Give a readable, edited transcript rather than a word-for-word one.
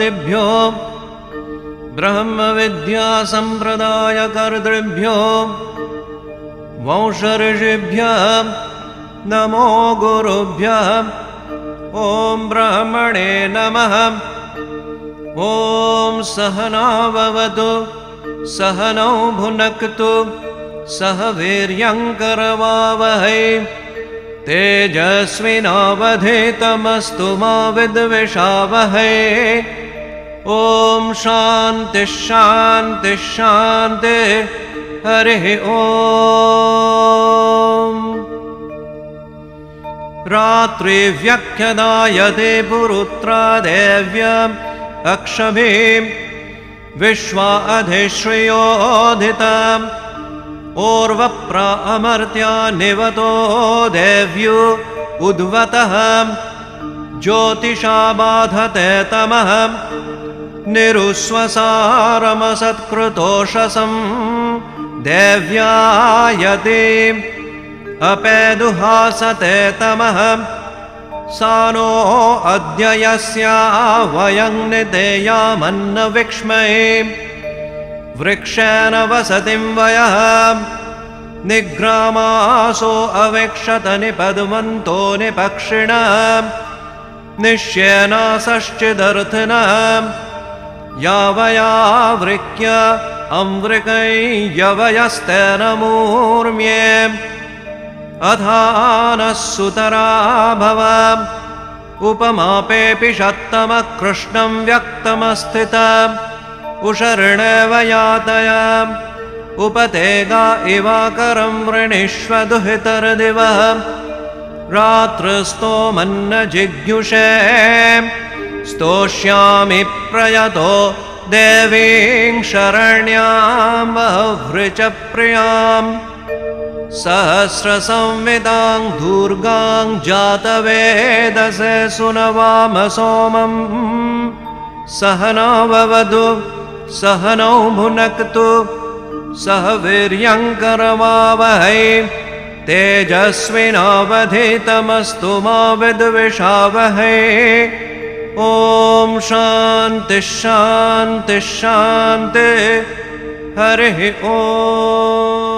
ब्रह्मवादिभ्यो ब्रह्मविद्यासम्प्रदायकर्तृभ्यो वंशऋषिभ्यः नमो गुरुभ्यः। ॐ ब्रह्मणे नमः। ॐ सहना भवतु सहनौ भुनक्तु सह वीर्यङ्करवावहै तेजस्विनावधीतमस्तु मा विद्विषावहै। ॐ शान्ति शान्ति शान्ति। हरिः ॐ। रात्रिव्यख्यदायते पुरुत्रा देव्यम् अक्षभिम् विश्वा अधिश्रियोधितम् ओर्वप्र अमर्त्या निवतो देव्यु उद्वतः ज्योतिषा बाधते तमः निरुस्वसारमसत्कृतोषसम् देव्यायते अपेदुहासते तमः सा नो अद्य यस्या वयं निदेयामन्नविक्ष्महे वृक्षेण वसतिं वयः निग्रामासो अवेक्षत निपद्मन्तो निपक्षिणः निश्येनासश्चिदर्थिनः यावयावृक्य अम्वृकै यवयस्तेन मूर्म्ये अधानः सुतरा भव उपमापेऽपि षत्तमः कृष्णं व्यक्तमस्थितम् उशर्णेव यातय उपतेगा इवाकरं वृणीष्व दुहितर्दिवः रात्रस्तोमन्न जिज्ञुषे स्तोष्यामि प्रयतो देवीं शरण्यां बह्वृच प्रियाम् सहस्रसंविदां दुर्गां जातवेदसे सुनवाम सोमम् सहना भवतु सहनौ भुनक्तु सह वीर्यङ्करवावहै तेजस्विनावधीतमस्तु मा विद्विषावहै। ॐ शान्ति शान्ति शान्ति। हरिः ॐ।